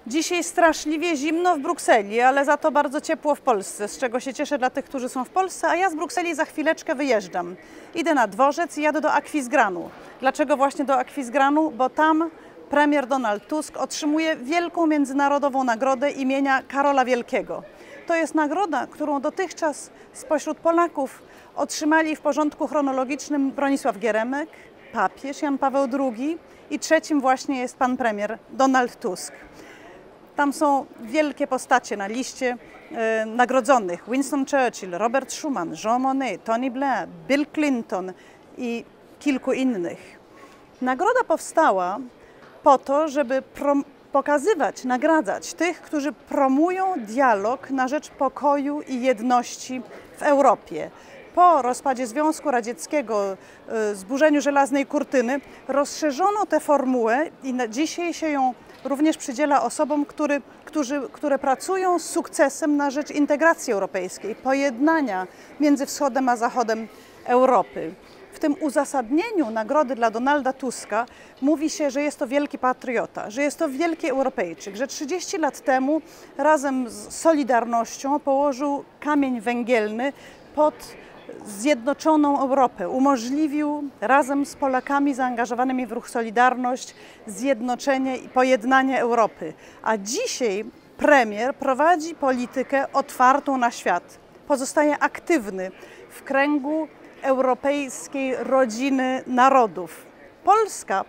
Dzisiaj straszliwie zimno w Brukseli, ale za to bardzo ciepło w Polsce, z czego się cieszę dla tych, którzy są w Polsce, a ja z Brukseli za chwileczkę wyjeżdżam. Idę na dworzec i jadę do Aquisgranu. Dlaczego właśnie do Aquisgranu? Bo tam premier Donald Tusk otrzymuje wielką międzynarodową nagrodę imienia Karola Wielkiego. To jest nagroda, którą dotychczas spośród Polaków otrzymali w porządku chronologicznym Bronisław Geremek, papież Jan Paweł II i trzecim właśnie jest pan premier Donald Tusk. Tam są wielkie postacie na liście nagrodzonych. Winston Churchill, Robert Schuman, Jean Monnet, Tony Blair, Bill Clinton i kilku innych. Nagroda powstała po to, żeby pokazywać, nagradzać tych, którzy promują dialog na rzecz pokoju i jedności w Europie. Po rozpadzie Związku Radzieckiego, zburzeniu żelaznej kurtyny, rozszerzono tę formułę i dzisiaj się ją również przydziela osobom, które pracują z sukcesem na rzecz integracji europejskiej, pojednania między wschodem a zachodem Europy. W tym uzasadnieniu nagrody dla Donalda Tuska mówi się, że jest to wielki patriota, że jest to wielki Europejczyk, że 30 lat temu razem z Solidarnością położył kamień węgielny pod zjednoczoną Europę. Umożliwił razem z Polakami zaangażowanymi w ruch Solidarność zjednoczenie i pojednanie Europy. A dzisiaj premier prowadzi politykę otwartą na świat. Pozostaje aktywny w kręgu europejskiej rodziny narodów. Polska,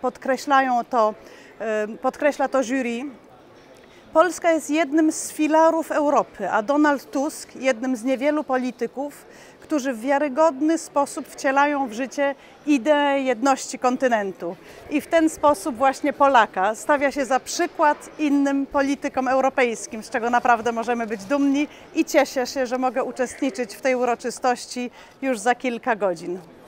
podkreśla to jury, Polska jest jednym z filarów Europy, a Donald Tusk jednym z niewielu polityków, którzy w wiarygodny sposób wcielają w życie ideę jedności kontynentu. I w ten sposób właśnie Polaka stawia się za przykład innym politykom europejskim, z czego naprawdę możemy być dumni i cieszę się, że mogę uczestniczyć w tej uroczystości już za kilka godzin.